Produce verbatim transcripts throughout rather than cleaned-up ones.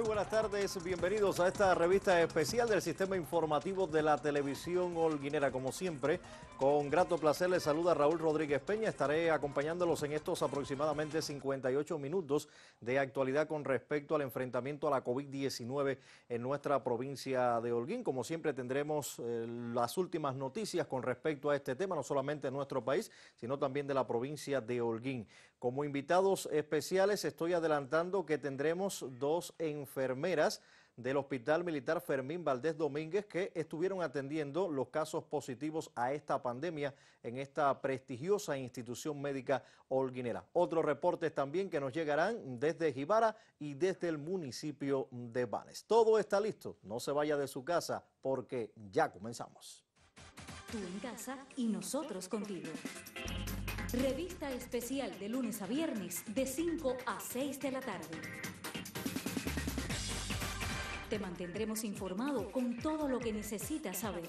buenas tardes, bienvenidos a esta revista especial del Sistema Informativo de la Televisión Holguinera. Como siempre, con grato placer les saluda Raúl Rodríguez Peña. Estaré acompañándolos en estos aproximadamente cincuenta y ocho minutos de actualidad con respecto al enfrentamiento a la COVID diecinueve en nuestra provincia de Holguín. Como siempre tendremos eh, las últimas noticias con respecto a este tema, no solamente en nuestro país, sino también de la provincia de Holguín. Como invitados especiales estoy adelantando que tendremos dos enfermeras del Hospital Militar Fermín Valdés Domínguez que estuvieron atendiendo los casos positivos a esta pandemia en esta prestigiosa institución médica holguinera. Otros reportes también que nos llegarán desde Jibara y desde el municipio de Banes. Todo está listo, no se vaya de su casa porque ya comenzamos. Tú en casa y nosotros contigo. Revista especial de lunes a viernes de cinco a seis de la tarde. Te mantendremos informado con todo lo que necesitas saber.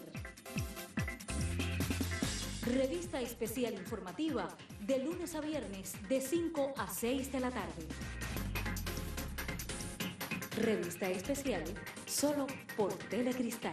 Revista especial informativa de lunes a viernes de cinco a seis de la tarde. Revista especial solo por Telecristal.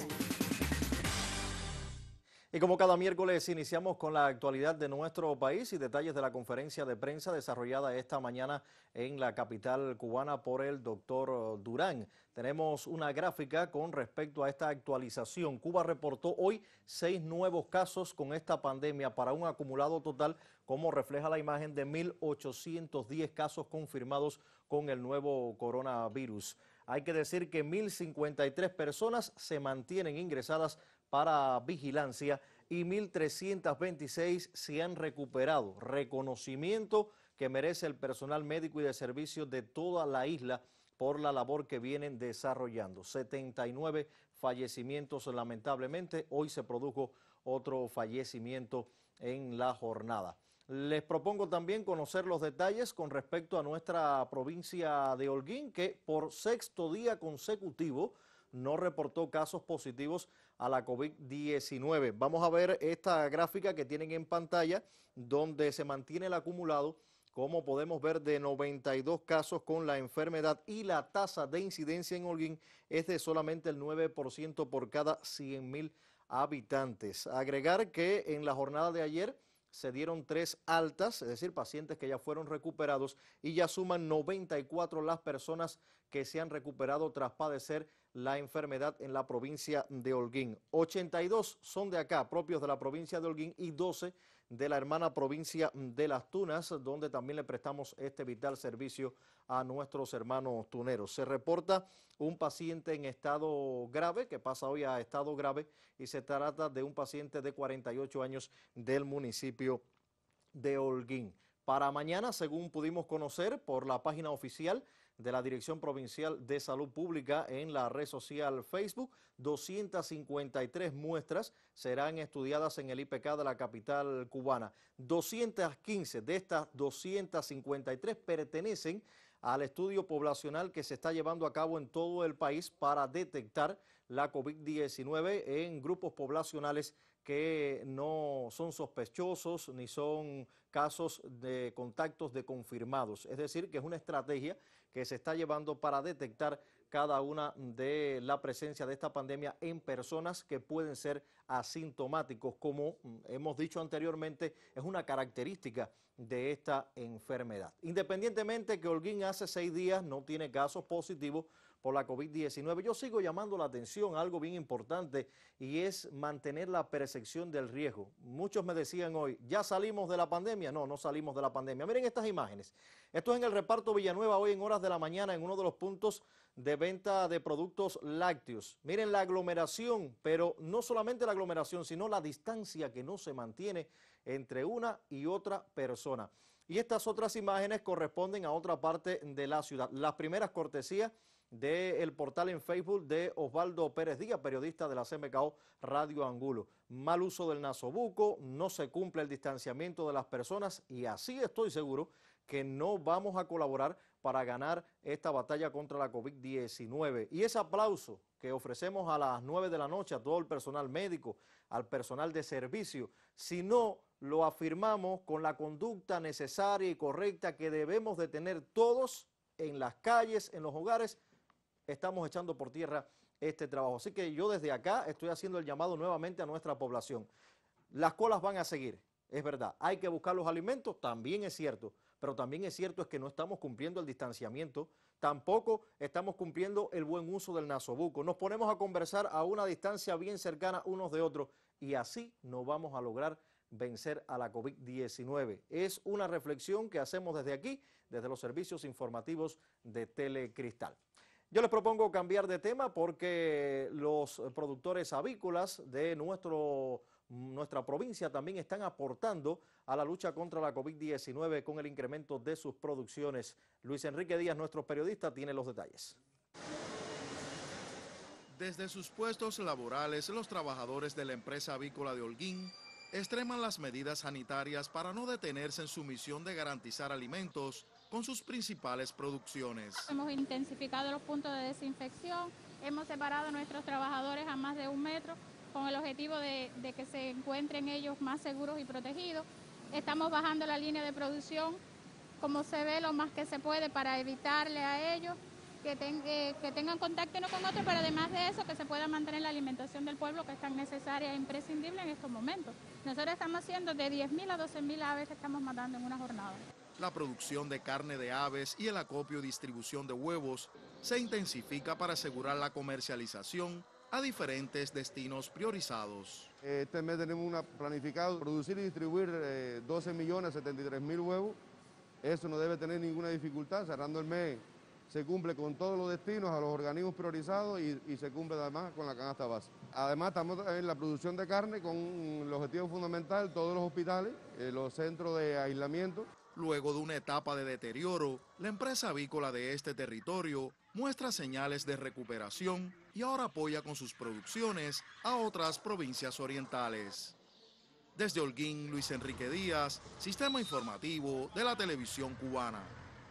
Y como cada miércoles iniciamos con la actualidad de nuestro país y detalles de la conferencia de prensa desarrollada esta mañana en la capital cubana por el doctor Durán. Tenemos una gráfica con respecto a esta actualización. Cuba reportó hoy seis nuevos casos con esta pandemia para un acumulado total, como refleja la imagen, de mil ochocientos diez casos confirmados con el nuevo coronavirus. Hay que decir que mil cincuenta y tres personas se mantienen ingresadas para vigilancia y mil trescientos veintiséis se han recuperado. Reconocimiento que merece el personal médico y de servicios de toda la isla por la labor que vienen desarrollando. setenta y nueve fallecimientos lamentablemente. Hoy se produjo otro fallecimiento en la jornada. Les propongo también conocer los detalles con respecto a nuestra provincia de Holguín, que por sexto día consecutivo no reportó casos positivos a la COVID diecinueve. Vamos a ver esta gráfica que tienen en pantalla, donde se mantiene el acumulado, como podemos ver, de noventa y dos casos con la enfermedad, y la tasa de incidencia en Holguín es de solamente el nueve por ciento por cada cien mil habitantes. Agregar que en la jornada de ayer se dieron tres altas, es decir, pacientes que ya fueron recuperados, y ya suman noventa y cuatro las personas que se han recuperado tras padecer la enfermedad en la provincia de Holguín. ochenta y dos son de acá, propios de la provincia de Holguín, y doce de la hermana provincia de Las Tunas, donde también le prestamos este vital servicio a nuestros hermanos tuneros. Se reporta un paciente en estado grave, que pasa hoy a estado grave, y se trata de un paciente de cuarenta y ocho años del municipio de Holguín. Para mañana, según pudimos conocer por la página oficial de la Dirección Provincial de Salud Pública en la red social Facebook, doscientas cincuenta y tres muestras serán estudiadas en el I P K de la capital cubana. doscientas quince de estas doscientas cincuenta y tres pertenecen al estudio poblacional que se está llevando a cabo en todo el país para detectar la COVID diecinueve en grupos poblacionales que no son sospechosos ni son casos de contactos de confirmados. Es decir, que es una estrategia que se está llevando para detectar cada una de la presencia de esta pandemia en personas que pueden ser asintomáticos, como hemos dicho anteriormente, es una característica de esta enfermedad. Independientemente que Holguín hace seis días no tiene casos positivos por la COVID diecinueve, yo sigo llamando la atención a algo bien importante, y es mantener la percepción del riesgo. Muchos me decían hoy, ¿ya salimos de la pandemia? No, no salimos de la pandemia. Miren estas imágenes. Esto es en el reparto Villanueva hoy en horas de la mañana, en uno de los puntos de venta de productos lácteos. Miren la aglomeración, pero no solamente la aglomeración, sino la distancia que no se mantiene entre una y otra persona. Y estas otras imágenes corresponden a otra parte de la ciudad. Las primeras cortesías del portal en Facebook de Osvaldo Pérez Díaz, periodista de la C M K O Radio Angulo. Mal uso del nasobuco, no se cumple el distanciamiento de las personas, y así estoy seguro que no vamos a colaborar para ganar esta batalla contra la COVID diecinueve. Y ese aplauso que ofrecemos a las nueve de la noche a todo el personal médico, al personal de servicio, si no lo afirmamos con la conducta necesaria y correcta que debemos de tener todos en las calles, en los hogares, estamos echando por tierra este trabajo. Así que yo desde acá estoy haciendo el llamado nuevamente a nuestra población. Las colas van a seguir, es verdad. Hay que buscar los alimentos, también es cierto. Pero también es cierto es que no estamos cumpliendo el distanciamiento, tampoco estamos cumpliendo el buen uso del nasobuco. Nos ponemos a conversar a una distancia bien cercana unos de otros y así no vamos a lograr vencer a la COVID diecinueve. Es una reflexión que hacemos desde aquí, desde los servicios informativos de Telecristal. Yo les propongo cambiar de tema porque los productores avícolas de nuestro, nuestra provincia también están aportando a la lucha contra la COVID diecinueve con el incremento de sus producciones. Luis Enrique Díaz, nuestro periodista, tiene los detalles. Desde sus puestos laborales, los trabajadores de la empresa avícola de Holguín extreman las medidas sanitarias para no detenerse en su misión de garantizar alimentos con sus principales producciones. Hemos intensificado los puntos de desinfección, hemos separado a nuestros trabajadores a más de un metro con el objetivo de, de que se encuentren ellos más seguros y protegidos. Estamos bajando la línea de producción como se ve lo más que se puede para evitarle a ellos que, ten, eh, que tengan contacto uno con otro, pero además de eso que se pueda mantener la alimentación del pueblo que es tan necesaria e imprescindible en estos momentos. Nosotros estamos haciendo de diez mil a doce mil aves que estamos matando en una jornada. La producción de carne de aves y el acopio y distribución de huevos se intensifica para asegurar la comercialización a diferentes destinos priorizados. Este mes tenemos una planificado producir y distribuir eh, doce millones setenta y tres mil huevos. Eso no debe tener ninguna dificultad. Cerrando el mes se cumple con todos los destinos a los organismos priorizados y, y se cumple además con la canasta base. Además estamos en la producción de carne con el objetivo fundamental, todos los hospitales, eh, los centros de aislamiento. Luego de una etapa de deterioro, la empresa avícola de este territorio muestra señales de recuperación y ahora apoya con sus producciones a otras provincias orientales. Desde Holguín, Luis Enrique Díaz, Sistema Informativo de la Televisión Cubana.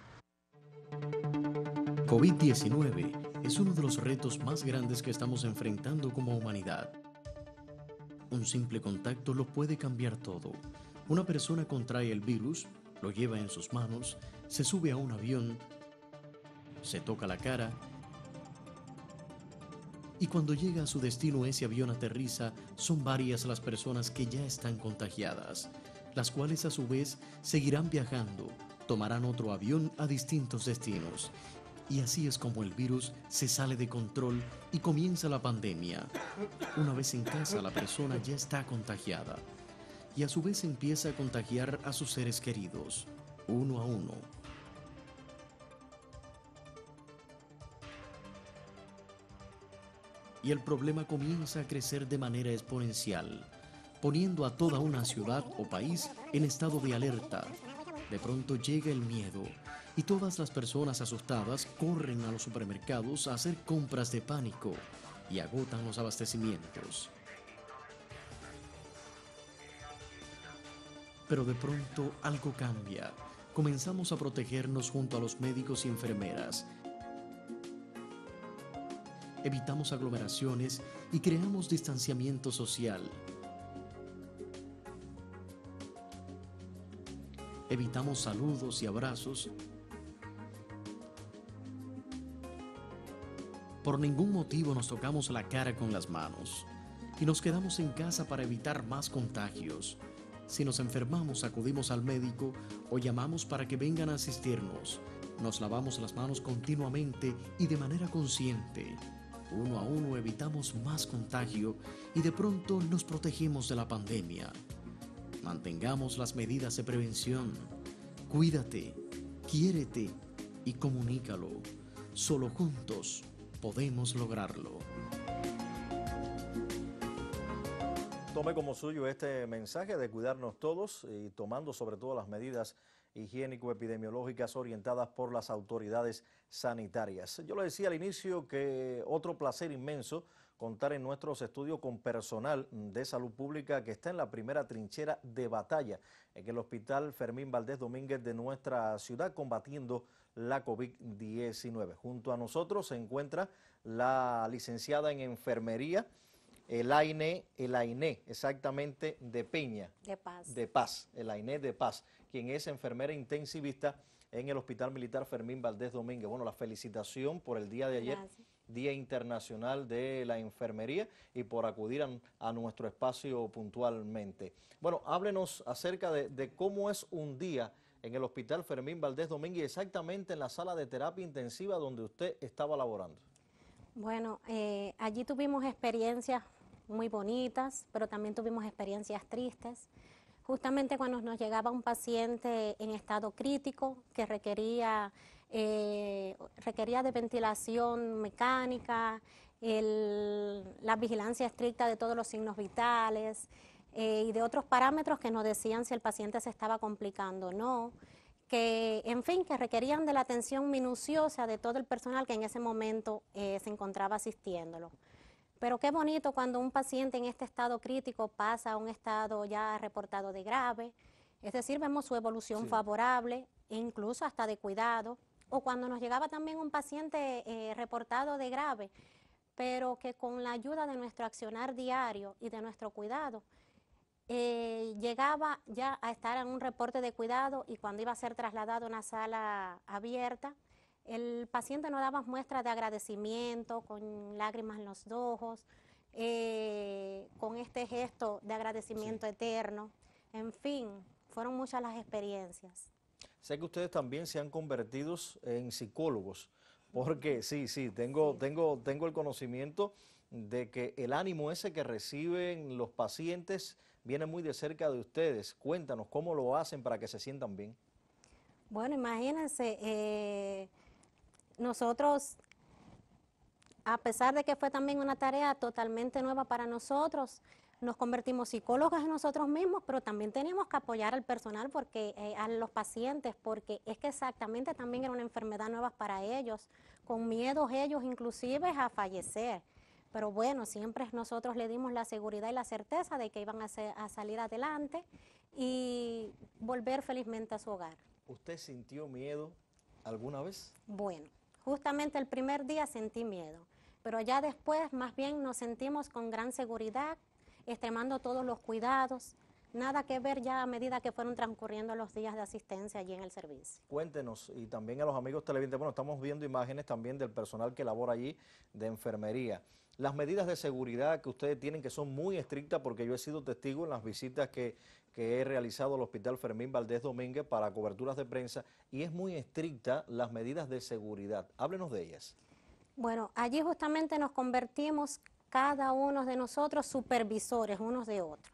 COVID diecinueve es uno de los retos más grandes que estamos enfrentando como humanidad. Un simple contacto lo puede cambiar todo. Una persona contrae el virus, lo lleva en sus manos, se sube a un avión, se toca la cara y cuando llega a su destino ese avión aterriza, son varias las personas que ya están contagiadas, las cuales a su vez seguirán viajando, tomarán otro avión a distintos destinos. Y así es como el virus se sale de control y comienza la pandemia. Una vez en casa la persona ya está contagiada y a su vez empieza a contagiar a sus seres queridos, uno a uno. Y el problema comienza a crecer de manera exponencial, poniendo a toda una ciudad o país en estado de alerta. De pronto llega el miedo y todas las personas asustadas corren a los supermercados a hacer compras de pánico y agotan los abastecimientos. Pero de pronto algo cambia. Comenzamos a protegernos junto a los médicos y enfermeras. Evitamos aglomeraciones y creamos distanciamiento social. Evitamos saludos y abrazos. Por ningún motivo nos tocamos la cara con las manos y nos quedamos en casa para evitar más contagios. Si nos enfermamos, acudimos al médico o llamamos para que vengan a asistirnos. Nos lavamos las manos continuamente y de manera consciente. Uno a uno evitamos más contagio y de pronto nos protegemos de la pandemia. Mantengamos las medidas de prevención. Cuídate, quiérete y comunícalo. Solo juntos podemos lograrlo. Tome como suyo este mensaje de cuidarnos todos y tomando sobre todo las medidas higiénico-epidemiológicas orientadas por las autoridades sanitarias. Yo le decía al inicio que otro placer inmenso contar en nuestros estudios con personal de salud pública que está en la primera trinchera de batalla en el Hospital Fermín Valdés Domínguez de nuestra ciudad combatiendo la COVID diecinueve. Junto a nosotros se encuentra la licenciada en enfermería, Elaine, Elaine, exactamente, de Peña. De Paz. De Paz, Elaine de Paz, quien es enfermera intensivista en el Hospital Militar Fermín Valdés Domínguez. Bueno, la felicitación por el día de ayer, Gracias. Día Internacional de la Enfermería, y por acudir a, a nuestro espacio puntualmente. Bueno, háblenos acerca de, de cómo es un día en el Hospital Fermín Valdés Domínguez, exactamente en la sala de terapia intensiva donde usted estaba laborando. Bueno, eh, allí tuvimos experiencias muy bonitas, pero también tuvimos experiencias tristes. Justamente cuando nos llegaba un paciente en estado crítico que requería, eh, requería de ventilación mecánica, el, la vigilancia estricta de todos los signos vitales eh, y de otros parámetros que nos decían si el paciente se estaba complicando o no, que en fin, que requerían de la atención minuciosa de todo el personal que en ese momento eh, se encontraba asistiéndolo. Pero qué bonito cuando un paciente en este estado crítico pasa a un estado ya reportado de grave, es decir, vemos su evolución sí. favorable e incluso hasta de cuidado, o cuando nos llegaba también un paciente eh, reportado de grave, pero que con la ayuda de nuestro accionar diario y de nuestro cuidado, eh, llegaba ya a estar en un reporte de cuidado, y cuando iba a ser trasladado a una sala abierta, el paciente nos daba muestras de agradecimiento, con lágrimas en los ojos, eh, con este gesto de agradecimiento sí. eterno. En fin, fueron muchas las experiencias. Sé que ustedes también se han convertido en psicólogos, porque sí, sí, tengo, sí. tengo, tengo el conocimiento de que el ánimo ese que reciben los pacientes viene muy de cerca de ustedes. Cuéntanos, ¿cómo lo hacen para que se sientan bien? Bueno, imagínense, eh, nosotros, a pesar de que fue también una tarea totalmente nueva para nosotros, nos convertimos psicólogos en nosotros mismos, pero también teníamos que apoyar al personal, porque eh, a los pacientes, porque es que exactamente también era una enfermedad nueva para ellos, con miedos ellos inclusive a fallecer. Pero bueno, siempre nosotros le dimos la seguridad y la certeza de que iban a, ser, a salir adelante y volver felizmente a su hogar. ¿Usted sintió miedo alguna vez? Bueno, justamente el primer día sentí miedo, pero ya después más bien nos sentimos con gran seguridad, extremando todos los cuidados, nada que ver ya a medida que fueron transcurriendo los días de asistencia allí en el servicio. Cuéntenos, y también a los amigos televidentes, bueno, estamos viendo imágenes también del personal que labora allí de enfermería. Las medidas de seguridad que ustedes tienen, que son muy estrictas, porque yo he sido testigo en las visitas que, que he realizado al Hospital Fermín Valdés Domínguez para coberturas de prensa, y es muy estricta las medidas de seguridad. Háblenos de ellas. Bueno, allí justamente nos convertimos cada uno de nosotros supervisores unos de otros,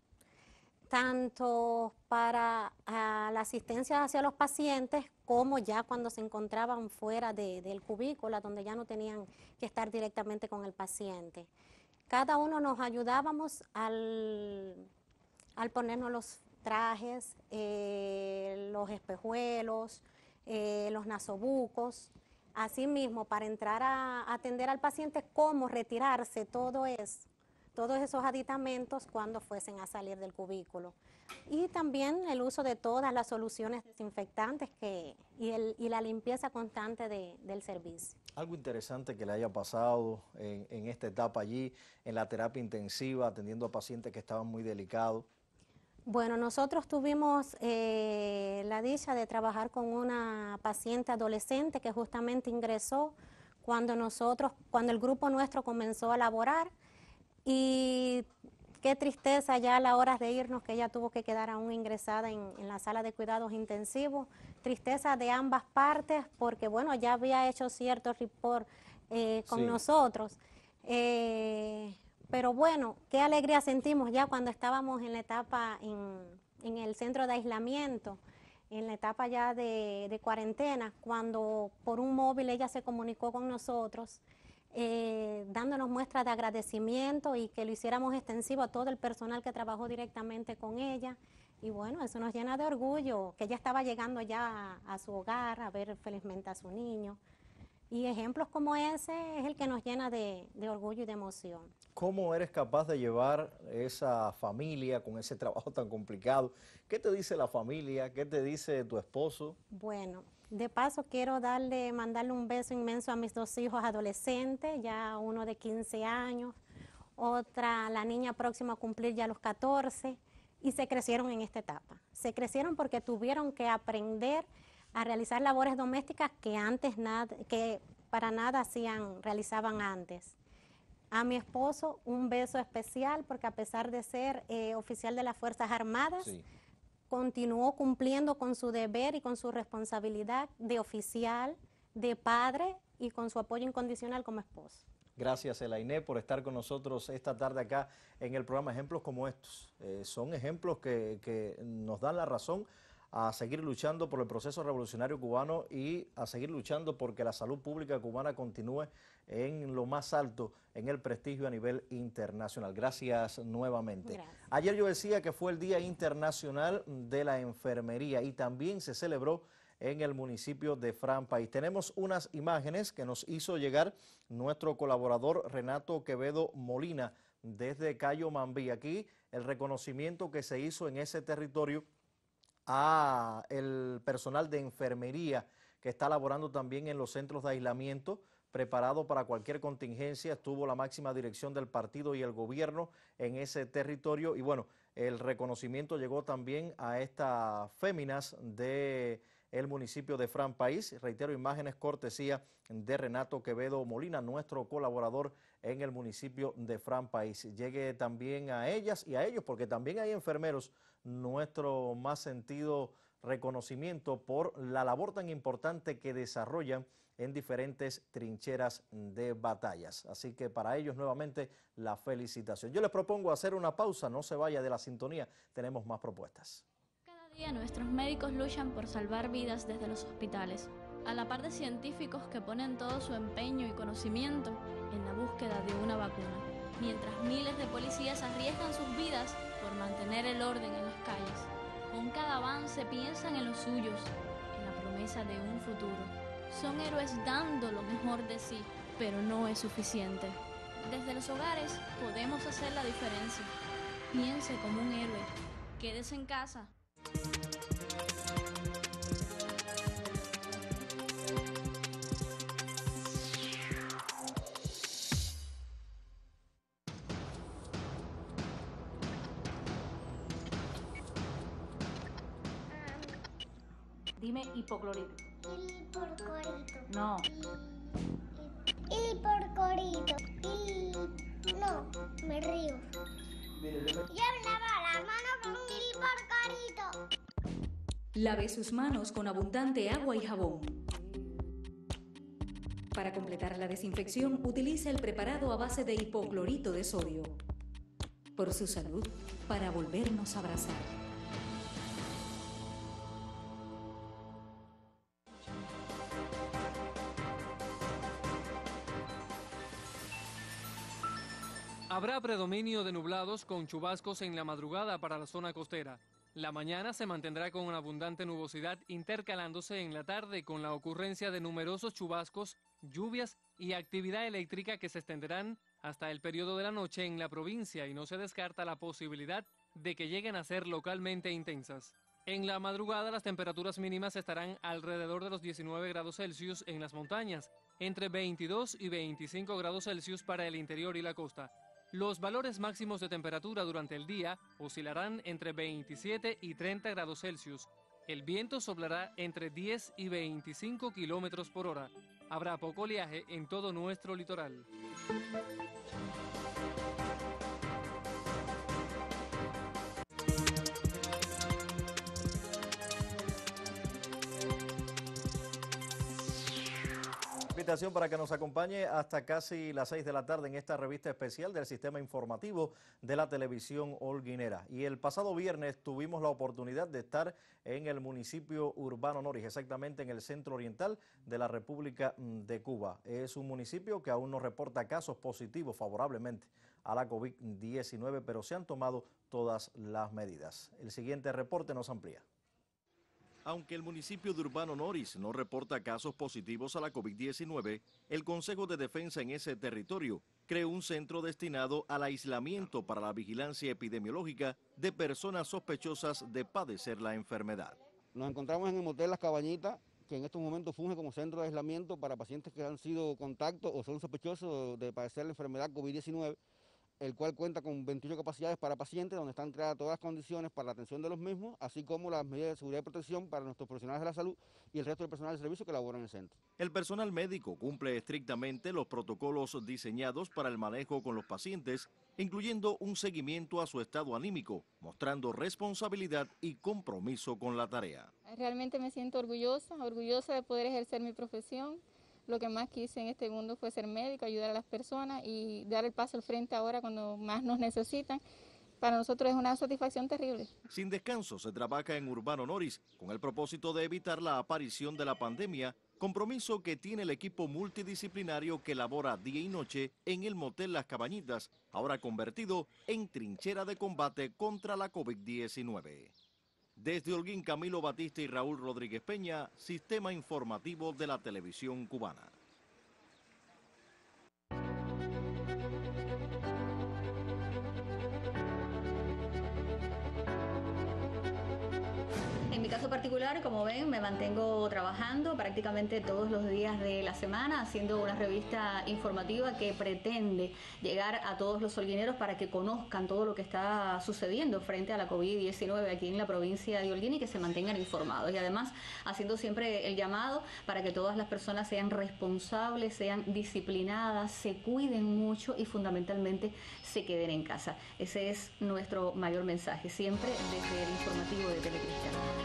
tanto para a, la asistencia hacia los pacientes, como ya cuando se encontraban fuera de, del cubículo, donde ya no tenían que estar directamente con el paciente. Cada uno nos ayudábamos al, al ponernos los trajes, eh, los espejuelos, eh, los nasobucos, asimismo para entrar a atender al paciente, cómo retirarse todo eso. todos esos aditamentos cuando fuesen a salir del cubículo. Y también el uso de todas las soluciones desinfectantes que, y, el, y la limpieza constante de, del servicio. Algo interesante que le haya pasado en, en esta etapa allí, en la terapia intensiva, atendiendo a pacientes que estaban muy delicados. Bueno, nosotros tuvimos eh, la dicha de trabajar con una paciente adolescente que justamente ingresó cuando nosotros, cuando el grupo nuestro comenzó a laborar. Y qué tristeza ya a la hora de irnos, que ella tuvo que quedar aún ingresada en, en la sala de cuidados intensivos. Tristeza de ambas partes, porque bueno, ya había hecho cierto report eh, con sí. nosotros. Eh, pero bueno, qué alegría sentimos ya cuando estábamos en la etapa, en, en el centro de aislamiento, en la etapa ya de, de cuarentena, cuando por un móvil ella se comunicó con nosotros, Eh, dándonos muestras de agradecimiento y que lo hiciéramos extensivo a todo el personal que trabajó directamente con ella. Y bueno, eso nos llena de orgullo, que ella estaba llegando ya a, a su hogar, a ver felizmente a su niño. Y ejemplos como ese es el que nos llena de, de orgullo y de emoción. ¿Cómo eres capaz de llevar esa familia con ese trabajo tan complicado? ¿Qué te dice la familia? ¿Qué te dice tu esposo? Bueno, de paso quiero darle, mandarle un beso inmenso a mis dos hijos adolescentes, ya uno de quince años, otra, la niña próxima a cumplir ya los catorce, y se crecieron en esta etapa. Se crecieron porque tuvieron que aprender a realizar labores domésticas que antes nada, que para nada hacían, realizaban antes. A mi esposo un beso especial porque a pesar de ser eh, oficial de las Fuerzas Armadas, sí, continuó cumpliendo con su deber y con su responsabilidad de oficial, de padre y con su apoyo incondicional como esposo. Gracias, Elainé, por estar con nosotros esta tarde acá en el programa. Ejemplos como estos eh, son ejemplos que, que nos dan la razón a seguir luchando por el proceso revolucionario cubano y a seguir luchando porque la salud pública cubana continúe en lo más alto en el prestigio a nivel internacional. Gracias nuevamente. Gracias. Ayer yo decía que fue el Día Internacional de la Enfermería y también se celebró en el municipio de Fran País. Tenemos unas imágenes que nos hizo llegar nuestro colaborador Renato Quevedo Molina desde Cayo Mambí. Aquí el reconocimiento que se hizo en ese territorio a el personal de enfermería que está laborando también en los centros de aislamiento, preparado para cualquier contingencia. Estuvo la máxima dirección del partido y el gobierno en ese territorio y bueno, el reconocimiento llegó también a estas féminas de el municipio de Fran País. Reitero, imágenes cortesía de Renato Quevedo Molina, nuestro colaborador en el municipio de Fran País. Llegue también a ellas y a ellos, porque también hay enfermeros, nuestro más sentido reconocimiento por la labor tan importante que desarrollan en diferentes trincheras de batallas. Así que para ellos nuevamente la felicitación. Yo les propongo hacer una pausa, no se vaya de la sintonía, tenemos más propuestas. Cada día nuestros médicos luchan por salvar vidas desde los hospitales, a la par de científicos que ponen todo su empeño y conocimiento en la búsqueda de una vacuna, mientras miles de policías arriesgan sus vidas por mantener el orden en las calles. Con cada avance piensan en los suyos, en la promesa de un futuro. Son héroes dando lo mejor de sí, pero no es suficiente. Desde los hogares podemos hacer la diferencia. Piense como un héroe. Quédese en casa. Dime hipoclorito. Hipoclorito. No. Hipoclorito. Y... No, me río. Yo lavo las manos con hipoclorito. Lave sus manos con abundante agua y jabón. Para completar la desinfección, utilice el preparado a base de hipoclorito de sodio. Por su salud, para volvernos a abrazar. Habrá predominio de nublados con chubascos en la madrugada para la zona costera. La mañana se mantendrá con una abundante nubosidad intercalándose en la tarde con la ocurrencia de numerosos chubascos, lluvias y actividad eléctrica que se extenderán hasta el periodo de la noche en la provincia y no se descarta la posibilidad de que lleguen a ser localmente intensas. En la madrugada las temperaturas mínimas estarán alrededor de los diecinueve grados Celsius en las montañas, entre veintidós y veinticinco grados Celsius para el interior y la costa. Los valores máximos de temperatura durante el día oscilarán entre veintisiete y treinta grados Celsius. El viento soplará entre diez y veinticinco kilómetros por hora. Habrá poco oleaje en todo nuestro litoral. Invitación para que nos acompañe hasta casi las seis de la tarde en esta revista especial del Sistema Informativo de la Televisión Holguinera. Y el pasado viernes tuvimos la oportunidad de estar en el municipio Urbano Norris, exactamente en el centro oriental de la República de Cuba. Es un municipio que aún no reporta casos positivos favorablemente a la COVID diecinueve, pero se han tomado todas las medidas. El siguiente reporte nos amplía. Aunque el municipio de Urbano Norris no reporta casos positivos a la COVID diecinueve, el Consejo de Defensa en ese territorio creó un centro destinado al aislamiento para la vigilancia epidemiológica de personas sospechosas de padecer la enfermedad. Nos encontramos en el motel Las Cabañitas, que en estos momentos funge como centro de aislamiento para pacientes que han sido contactos o son sospechosos de padecer la enfermedad COVID diecinueve. el cual cuenta con veintiocho capacidades para pacientes, donde están creadas todas las condiciones para la atención de los mismos, así como las medidas de seguridad y protección para nuestros profesionales de la salud y el resto del personal de servicio que labora en el centro. El personal médico cumple estrictamente los protocolos diseñados para el manejo con los pacientes, incluyendo un seguimiento a su estado anímico, mostrando responsabilidad y compromiso con la tarea. Realmente me siento orgullosa, orgullosa de poder ejercer mi profesión. Lo que más quise en este mundo fue ser médico, ayudar a las personas y dar el paso al frente ahora cuando más nos necesitan. Para nosotros es una satisfacción terrible. Sin descanso se trabaja en Urbano Noris con el propósito de evitar la aparición de la pandemia, compromiso que tiene el equipo multidisciplinario que labora día y noche en el motel Las Cabañitas, ahora convertido en trinchera de combate contra la COVID diecinueve. Desde Holguín, Camilo Batista y Raúl Rodríguez Peña, Sistema Informativo de la Televisión Cubana. En mi caso particular, como ven, me mantengo trabajando prácticamente todos los días de la semana, haciendo una revista informativa que pretende llegar a todos los holguineros para que conozcan todo lo que está sucediendo frente a la COVID diecinueve aquí en la provincia de Holguín y que se mantengan informados. Y además, haciendo siempre el llamado para que todas las personas sean responsables, sean disciplinadas, se cuiden mucho y fundamentalmente se queden en casa. Ese es nuestro mayor mensaje, siempre desde el informativo de Telecristiano.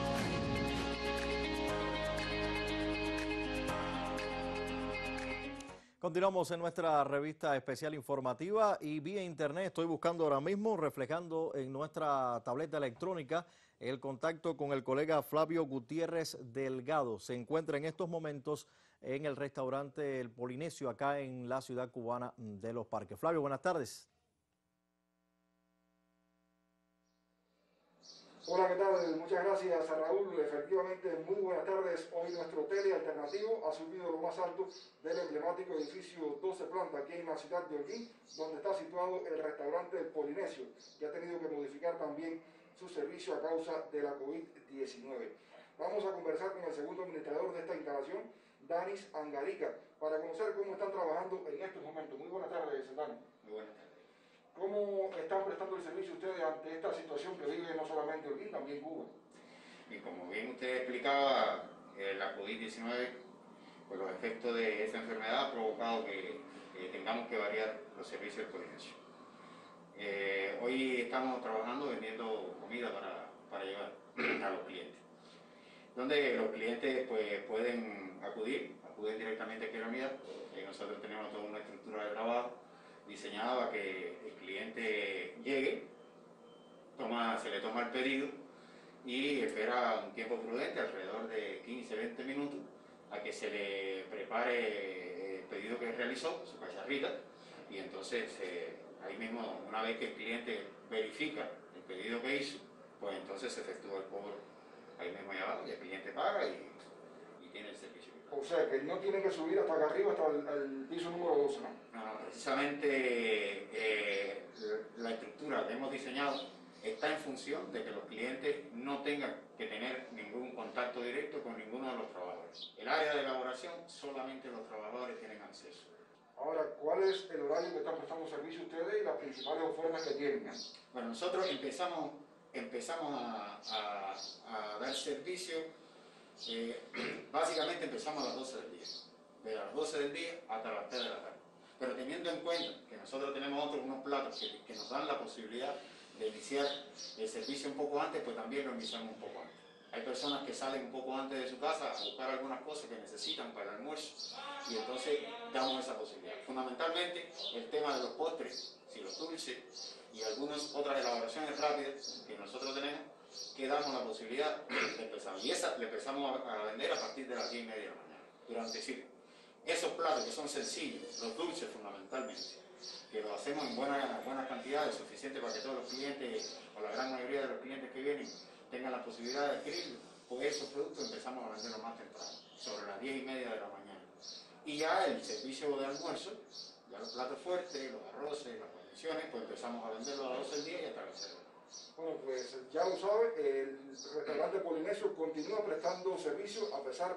Continuamos en nuestra revista especial informativa y vía internet estoy buscando ahora mismo, reflejando en nuestra tableta electrónica, el contacto con el colega Flavio Gutiérrez Delgado. Se encuentra en estos momentos en el restaurante El Polinesio, acá en la ciudad cubana de Los Parques. Flavio, buenas tardes. Hola, ¿qué tal? Muchas gracias a Raúl. Efectivamente, muy buenas tardes. Hoy nuestro tele alternativo ha subido lo más alto del emblemático edificio doce planta aquí en la ciudad de Holguín, donde está situado el restaurante El Polinesio, que ha tenido que modificar también su servicio a causa de la COVID diecinueve. Vamos a conversar con el segundo administrador de esta instalación, Danis Angarica, para conocer cómo están trabajando en estos momentos. Muy buenas tardes, Dani. Muy buenas tardes. ¿Cómo están prestando el servicio ustedes ante esta situación que vive no solamente Holguín, también Cuba? Y como bien usted explicaba, eh, la COVID diecinueve, pues los efectos de esta enfermedad ha provocado que eh, tengamos que variar los servicios del Polinesio. Eh, hoy estamos trabajando vendiendo comida para, para llevar a los clientes, donde los clientes pues, pueden acudir, acuden directamente aquí a la unidad. Eh, nosotros tenemos toda una estructura de trabajo diseñada para que el cliente llegue, toma, se le toma el pedido y espera un tiempo prudente, alrededor de quince a veinte minutos, a que se le prepare el pedido que realizó, su cacharrita, y entonces eh, ahí mismo, una vez que el cliente verifica el pedido que hizo, pues entonces se efectúa el cobro ahí mismo allá abajo y el cliente paga y, y tiene el servicio. O sea, que no tienen que subir hasta acá arriba, hasta el, el piso número doce, ¿no? No, precisamente eh, la estructura que hemos diseñado está en función de que los clientes no tengan que tener ningún contacto directo con ninguno de los trabajadores. El área de elaboración, solamente los trabajadores tienen acceso. Ahora, ¿cuál es el horario que están prestando servicio ustedes y las principales ofertas que tienen? Bueno, nosotros empezamos, empezamos a, a, a dar servicio. Eh, básicamente empezamos a las doce del día, de las doce del día hasta las tres de la tarde, pero teniendo en cuenta que nosotros tenemos otros unos platos que, que nos dan la posibilidad de iniciar el servicio un poco antes, pues también lo iniciamos un poco antes. Hay personas que salen un poco antes de su casa a buscar algunas cosas que necesitan para el almuerzo y entonces damos esa posibilidad. Fundamentalmente el tema de los postres, si los dulces y algunas otras elaboraciones rápidas que nosotros tenemos, que damos la posibilidad de empezar. Y esa le empezamos a, a vender a partir de las diez y media de la mañana. Durante decir, esos platos que son sencillos, los dulces fundamentalmente, que lo hacemos en buenas buenas cantidades, suficiente para que todos los clientes, o la gran mayoría de los clientes que vienen, tengan la posibilidad de adquirirlo, pues esos productos empezamos a venderlos más temprano, sobre las diez y media de la mañana. Y ya el servicio de almuerzo, ya los platos fuertes, los arroces, las guarniciones, pues empezamos a venderlos a las doce del día y hasta las cero. Bueno, pues ya lo sabe, el restaurante Polinesio continúa prestando servicio a pesar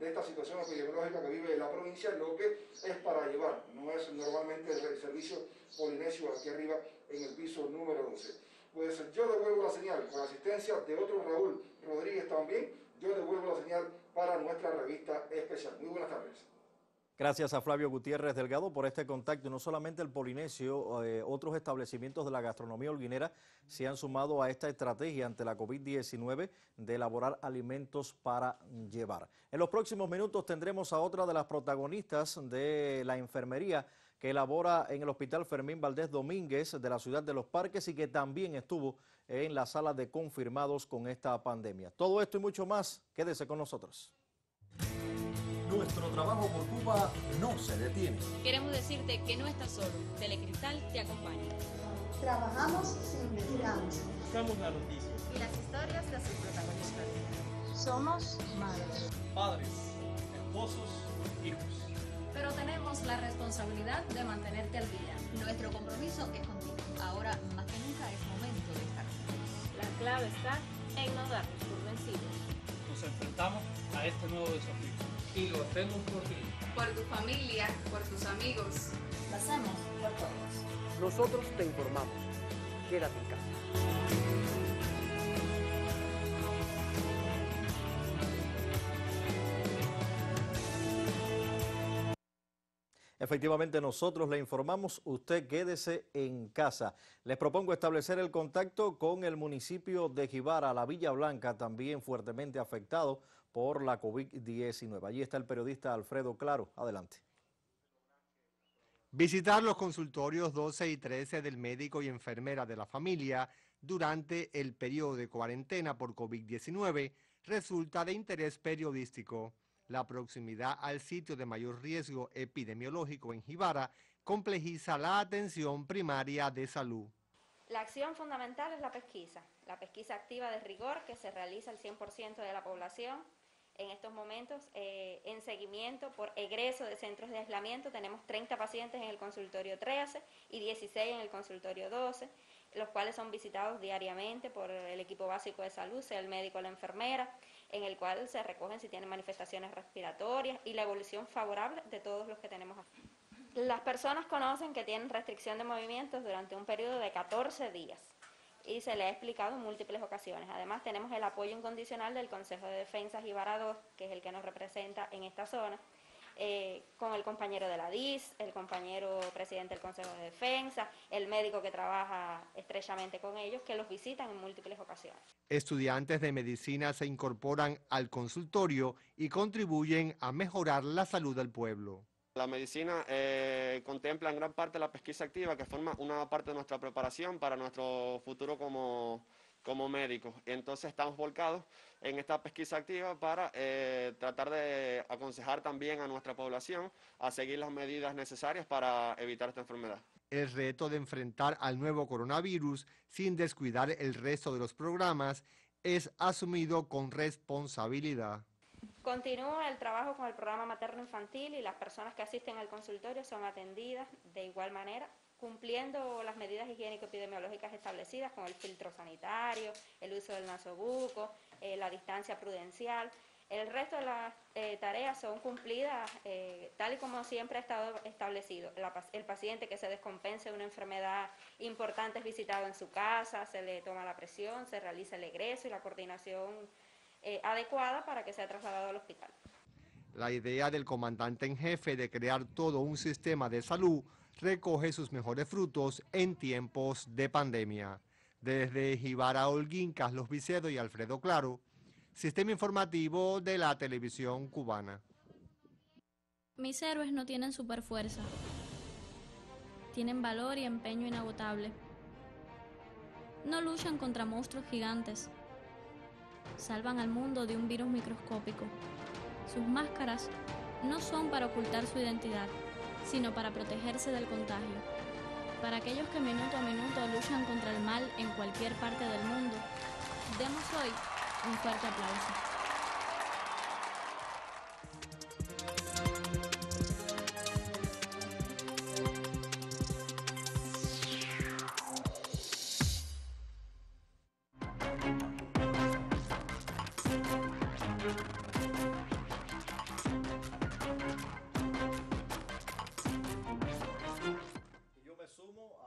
de esta situación epidemiológica que vive la provincia, lo que es para llevar, no es normalmente el servicio polinesio aquí arriba en el piso número doce. Pues yo devuelvo la señal con asistencia de otro Raúl Rodríguez también, yo devuelvo la señal para nuestra revista especial. Muy buenas tardes. Gracias a Flavio Gutiérrez Delgado por este contacto. No solamente el Polinesio, eh, otros establecimientos de la gastronomía holguinera se han sumado a esta estrategia ante la COVID diecinueve de elaborar alimentos para llevar. En los próximos minutos tendremos a otra de las protagonistas de la enfermería que elabora en el Hospital Fermín Valdés Domínguez de la ciudad de Los Parques y que también estuvo en la sala de confirmados con esta pandemia. Todo esto y mucho más, quédese con nosotros. Nuestro trabajo por Cuba no se detiene. Queremos decirte que no estás solo. Telecristal te acompaña. Trabajamos sin descanso. Buscamos la noticia. Y las historias de sus protagonistas. Somos madres, padres, esposos, hijos. Pero tenemos la responsabilidad de mantenerte al día. Nuestro compromiso es contigo. Ahora más que nunca es momento de estar juntos. La clave está en no darnos por vencidos. Nos enfrentamos a este nuevo desafío. Y lo hacemos por ti. Por tu familia, por tus amigos. Lo hacemos por todos. Nosotros te informamos. Quédate en casa. Efectivamente, nosotros le informamos, usted quédese en casa. Les propongo establecer el contacto con el municipio de Jibara, la Villa Blanca, también fuertemente afectado por la COVID diecinueve. Allí está el periodista Alfredo Claro. Adelante. Visitar los consultorios doce y trece del médico y enfermera de la familia durante el periodo de cuarentena por COVID diecinueve resulta de interés periodístico. La proximidad al sitio de mayor riesgo epidemiológico en Jibara complejiza la atención primaria de salud. La acción fundamental es la pesquisa, la pesquisa activa de rigor que se realiza al cien por ciento de la población. En estos momentos, eh, en seguimiento por egreso de centros de aislamiento, tenemos treinta pacientes en el consultorio trece y dieciséis en el consultorio doce, los cuales son visitados diariamente por el equipo básico de salud, sea el médico o la enfermera, en el cual se recogen si tienen manifestaciones respiratorias y la evolución favorable de todos los que tenemos aquí. Las personas conocen que tienen restricción de movimientos durante un periodo de catorce días. Y se le ha explicado en múltiples ocasiones. Además, tenemos el apoyo incondicional del Consejo de Defensa Jibara dos, que es el que nos representa en esta zona, eh, con el compañero de la D I S, el compañero presidente del Consejo de Defensa, el médico que trabaja estrechamente con ellos, que los visitan en múltiples ocasiones. Estudiantes de medicina se incorporan al consultorio y contribuyen a mejorar la salud del pueblo. La medicina eh, contempla en gran parte la pesquisa activa, que forma una parte de nuestra preparación para nuestro futuro como, como médicos. Entonces estamos volcados en esta pesquisa activa para eh, tratar de aconsejar también a nuestra población a seguir las medidas necesarias para evitar esta enfermedad. El reto de enfrentar al nuevo coronavirus sin descuidar el resto de los programas es asumido con responsabilidad. Continúa el trabajo con el programa materno-infantil y las personas que asisten al consultorio son atendidas de igual manera, cumpliendo las medidas higiénico-epidemiológicas establecidas con el filtro sanitario, el uso del nasobuco, eh, la distancia prudencial. El resto de las eh, tareas son cumplidas eh, tal y como siempre ha estado establecido. La, el paciente que se descompense de una enfermedad importante es visitado en su casa, se le toma la presión, se realiza el egreso y la coordinación Eh, adecuada para que sea trasladado al hospital. La idea del comandante en jefe de crear todo un sistema de salud recoge sus mejores frutos en tiempos de pandemia. Desde Jibara Holguín, Carlos Vicedo y Alfredo Claro, Sistema Informativo de la Televisión Cubana. Mis héroes no tienen superfuerza. Tienen valor y empeño inagotable. No luchan contra monstruos gigantes. Salvan al mundo de un virus microscópico. Sus máscaras no son para ocultar su identidad, sino para protegerse del contagio. Para aquellos que minuto a minuto luchan contra el mal en cualquier parte del mundo, demos hoy un fuerte aplauso.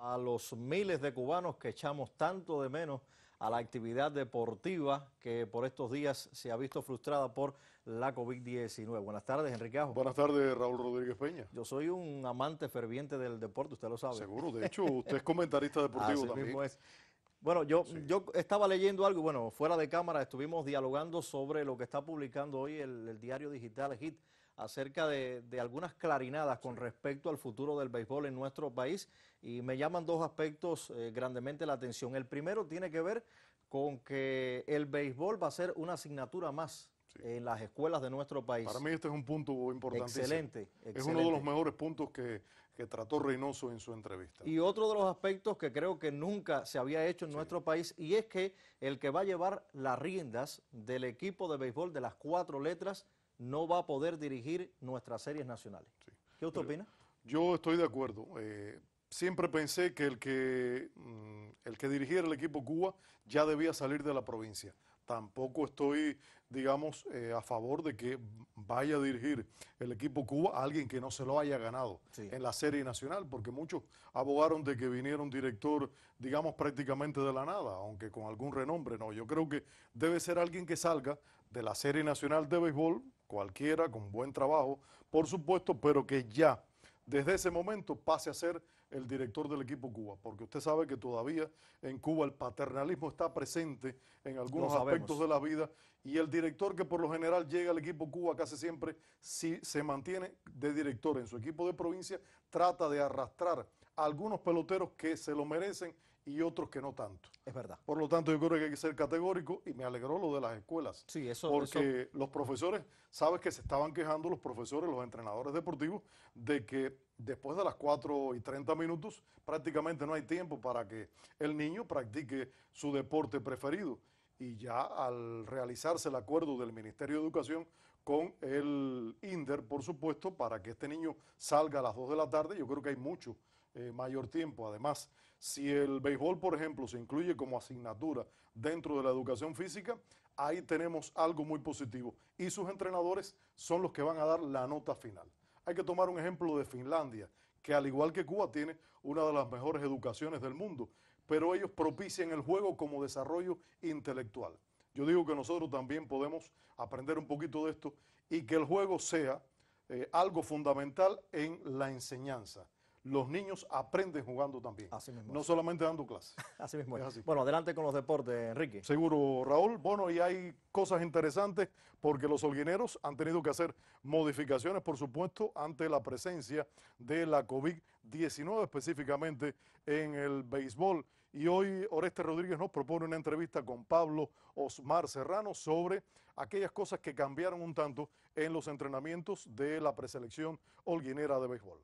A los miles de cubanos que echamos tanto de menos a la actividad deportiva que por estos días se ha visto frustrada por la COVID diecinueve. Buenas tardes, Enrique Ajo. Buenas tardes, Raúl Rodríguez Peña. Yo soy un amante ferviente del deporte, usted lo sabe. Seguro, de hecho, usted es comentarista deportivo Así también. mismo es. Bueno, yo, sí. yo estaba leyendo algo, y bueno, fuera de cámara estuvimos dialogando sobre lo que está publicando hoy el, el diario digital Hit acerca de, de algunas clarinadas con respecto al futuro del béisbol en nuestro país, y me llaman dos aspectos eh, grandemente la atención. El primero tiene que ver con que el béisbol va a ser una asignatura más sí. en las escuelas de nuestro país. Para mí este es un punto importantísimo. Excelente, excelente. Es uno de los mejores puntos que, que trató Reynoso en su entrevista. Y otro de los aspectos que creo que nunca se había hecho en sí. nuestro país, y es que el que va a llevar las riendas del equipo de béisbol de las cuatro letras no va a poder dirigir nuestras series nacionales. Sí. ¿Qué usted opina? Yo estoy de acuerdo. Eh, siempre pensé que el que, mm, el que dirigiera el equipo Cuba ya debía salir de la provincia. Tampoco estoy, digamos, eh, a favor de que vaya a dirigir el equipo Cuba a alguien que no se lo haya ganado sí. en la serie nacional, porque muchos abogaron de que viniera un director, digamos, prácticamente de la nada, aunque con algún renombre. No, yo creo que debe ser alguien que salga de la serie nacional de béisbol, cualquiera, con buen trabajo, por supuesto, pero que ya desde ese momento pase a ser el director del equipo Cuba, porque usted sabe que todavía en Cuba el paternalismo está presente en algunos aspectos de la vida, y el director que por lo general llega al equipo Cuba casi siempre, si se mantiene de director en su equipo de provincia, trata de arrastrar a algunos peloteros que se lo merecen y otros que no tanto. Es verdad. Por lo tanto, yo creo que hay que ser categórico, y me alegró lo de las escuelas. Sí, eso. Porque eso... los profesores, sabes que se estaban quejando los profesores, los entrenadores deportivos, de que después de las cuatro y treinta minutos prácticamente no hay tiempo para que el niño practique su deporte preferido. Y ya al realizarse el acuerdo del Ministerio de Educación con el INDER, por supuesto, para que este niño salga a las dos de la tarde, yo creo que hay mucho eh, mayor tiempo. Además, si el béisbol, por ejemplo, se incluye como asignatura dentro de la educación física, ahí tenemos algo muy positivo. Y sus entrenadores son los que van a dar la nota final. Hay que tomar un ejemplo de Finlandia, que al igual que Cuba tiene una de las mejores educaciones del mundo, pero ellos propician el juego como desarrollo intelectual. Yo digo que nosotros también podemos aprender un poquito de esto, y que el juego sea eh, algo fundamental en la enseñanza. Los niños aprenden jugando también, así mismo no es. solamente dando clases. Así mismo es. Es así. Bueno, adelante con los deportes, Enrique. Seguro, Raúl. Bueno, y hay cosas interesantes porque los holguineros han tenido que hacer modificaciones, por supuesto, ante la presencia de la COVID diecinueve, específicamente en el béisbol. Y hoy Oreste Rodríguez nos propone una entrevista con Pablo Osmar Serrano sobre aquellas cosas que cambiaron un tanto en los entrenamientos de la preselección holguinera de béisbol.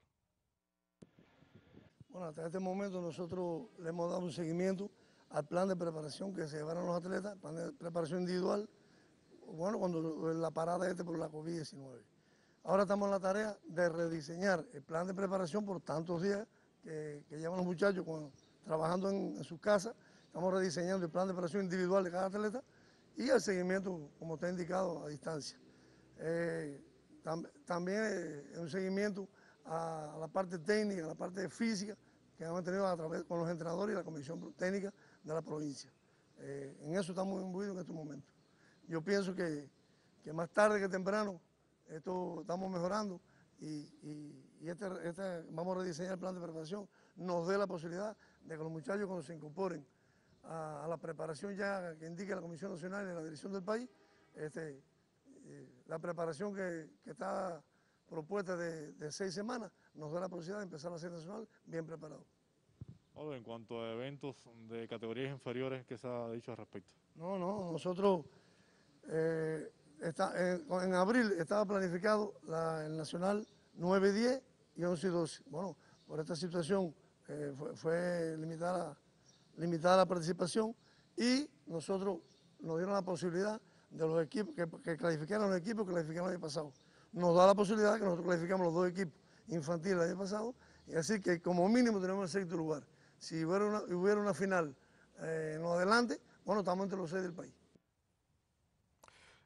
Bueno, hasta este momento nosotros le hemos dado un seguimiento al plan de preparación que se llevaron los atletas, plan de preparación individual, bueno, cuando la parada este por la COVID diecinueve. Ahora estamos en la tarea de rediseñar el plan de preparación por tantos días que, que llevan los muchachos con, trabajando en, en sus casas. Estamos rediseñando el plan de preparación individual de cada atleta y el seguimiento, como está indicado, a distancia. Eh, tam, también es un seguimiento a la parte técnica, a la parte física que hemos tenido a través con los entrenadores y la comisión técnica de la provincia. Eh, en eso estamos imbuidos en estos momentos. Yo pienso que, que más tarde que temprano esto estamos mejorando y, y, y este, este, vamos a rediseñar el plan de preparación, nos dé la posibilidad de que los muchachos cuando se incorporen a, a la preparación ya que indique la Comisión Nacional y la dirección del país, este, eh, la preparación que, que está propuesta de, de seis semanas, nos da la posibilidad de empezar la serie nacional bien preparado. Bueno, en cuanto a eventos de categorías inferiores, ¿qué se ha dicho al respecto? No, no, nosotros, eh, está, en, en abril estaba planificado la, el nacional nueve, diez y once y doce. Bueno, por esta situación eh, fue, fue limitada, limitada la participación, y nosotros nos dieron la posibilidad de los equipos, que, que clasificaran los equipos que clasificaron el año pasado. Nos da la posibilidad de que nosotros clasificamos los dos equipos infantiles el año pasado, y así que como mínimo tenemos el sexto lugar. Si hubiera una, hubiera una final eh, en lo adelante, bueno, estamos entre los seis del país.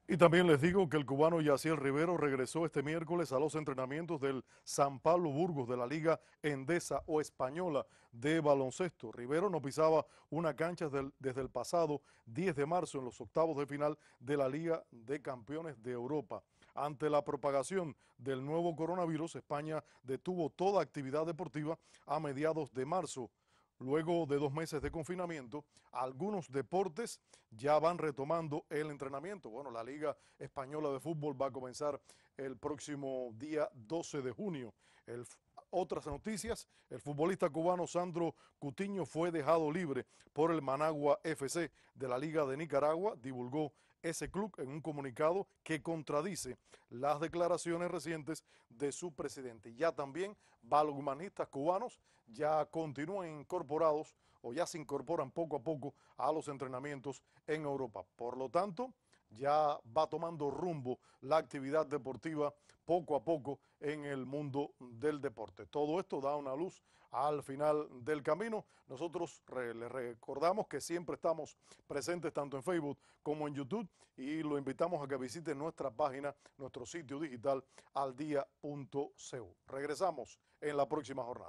Y también les digo que el cubano Yaciel Rivero regresó este miércoles a los entrenamientos del San Pablo Burgos de la Liga Endesa o Española de baloncesto. Rivero no pisaba una cancha del, desde el pasado diez de marzo en los octavos de final de la Liga de Campeones de Europa. Ante la propagación del nuevo coronavirus, España detuvo toda actividad deportiva a mediados de marzo. Luego de dos meses de confinamiento, algunos deportes ya van retomando el entrenamiento. Bueno, la Liga Española de Fútbol va a comenzar el próximo día doce de junio. El, otras noticias, el futbolista cubano Sandro Cutiño fue dejado libre por el Managua F C de la Liga de Nicaragua, divulgó ese club en un comunicado que contradice las declaraciones recientes de su presidente. Ya también balonmanistas cubanos ya continúan incorporados o ya se incorporan poco a poco a los entrenamientos en Europa. Por lo tanto, ya va tomando rumbo la actividad deportiva poco a poco en el mundo del deporte. Todo esto da una luz al final del camino. Nosotros re, les recordamos que siempre estamos presentes tanto en Facebook como en YouTube y lo invitamos a que visiten nuestra página, nuestro sitio digital aldia punto cu. Regresamos en la próxima jornada.